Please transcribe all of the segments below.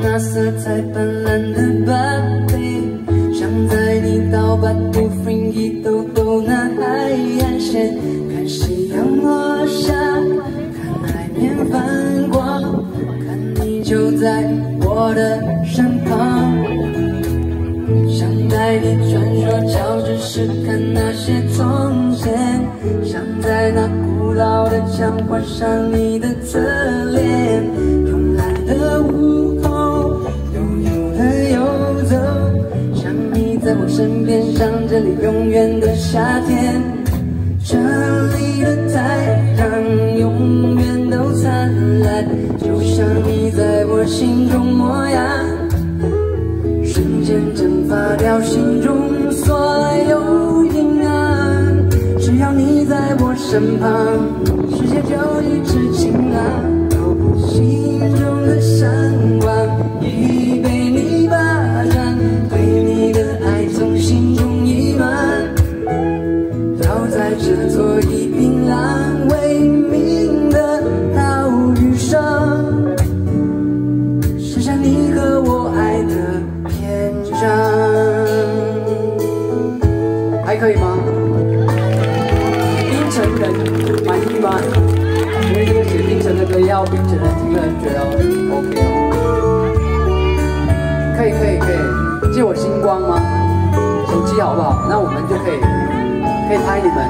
那色彩斑斓的芭蕾，想在你刀把不分一抖抖那海岸线，看夕阳落下，看海面泛光，看你就在我的身旁，想带你穿梭乔治市看那些从前，想在那古老的墙画上你的侧脸，慵懒的午后，悠悠的游走，想你在我身边，像这里永远的夏天，这里的太阳永远都灿烂，就像你在我心中模样，瞬间蒸发掉心中所有阴暗，只要你在我身旁，世界就一直晴朗，心中的向往已被你霸占，对你的爱从心中溢满，倒在这座以槟榔为名的岛屿上，写下你和我爱的篇章。还可以吗？槟城人满意吗？因为这个写槟城的歌要槟城人听了觉得 OK 哦。可以，借我星光吗？手机好不好？那我们就可以拍你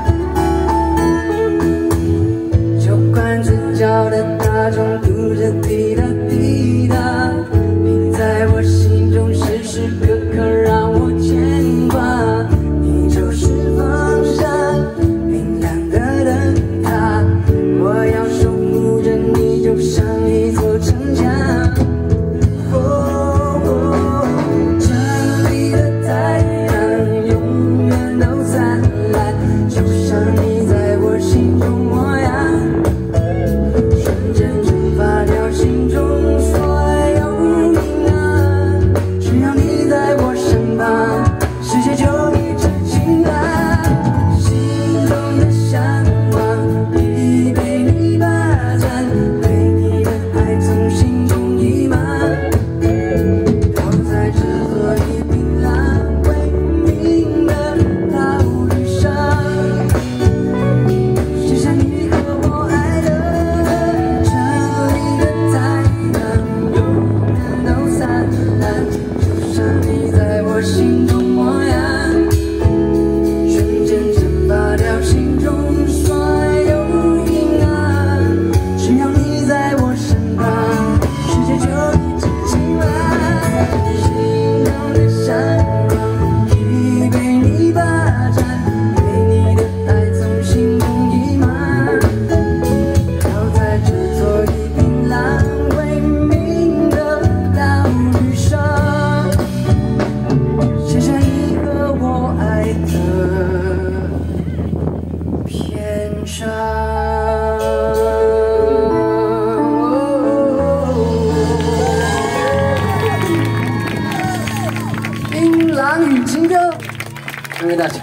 们。酒馆子角的大钟读着滴答滴答，你在我心中时时刻刻让我牵挂，你就是方向，明亮的灯塔，我要守护着你，就像一座城墙。这里的太阳永远都灿烂，就像你在我心中模样，瞬间蒸发掉心中所有阴暗，只要你在我身旁，世界就一直晴朗，心中的向往已被你霸占，对你的爱从心中溢满，倒在这座以槟榔为名的岛屿上，写下你和我爱的，这里的太阳永远都灿烂，就像你在我心中模样，瞬间蒸发掉心中所有阴暗，只要你在我身旁，世界就一直晴朗，心中的向往已被你霸占，对你的爱从心中溢满，倒在这座以槟榔为名的岛屿上，写下你和我爱的篇章。槟榔与情歌，送给大家。